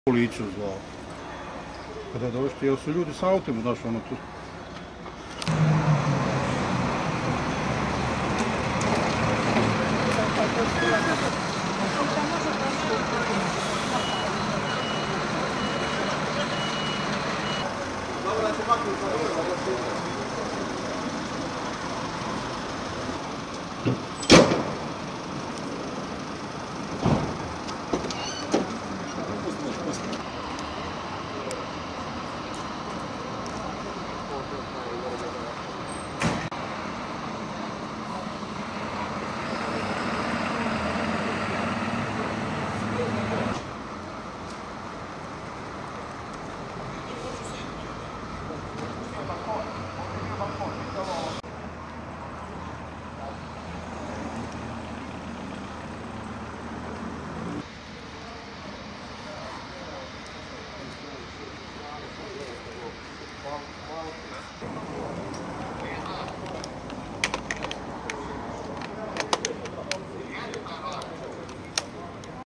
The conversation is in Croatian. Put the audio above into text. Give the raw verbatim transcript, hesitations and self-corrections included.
u licu zvao. Kada došli, jer su ljudi s autima, znaš, ono, tu